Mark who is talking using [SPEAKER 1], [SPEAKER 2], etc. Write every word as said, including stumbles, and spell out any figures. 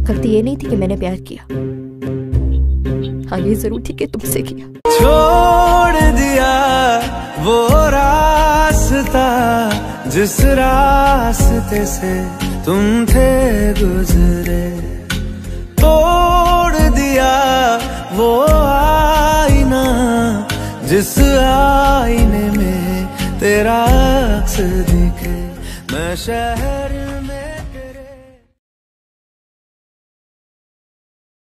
[SPEAKER 1] गलती ये नहीं थी कि मैंने प्यार किया, हाँ ये जरूर थी कि तुमसे किया।
[SPEAKER 2] छोड़ दिया वो रास्ता जिस रास्ते से तुम थे गुजरे, तोड़ दिया वो आईना जिस आईने में तेरा अक्स दिखे। मैं शहर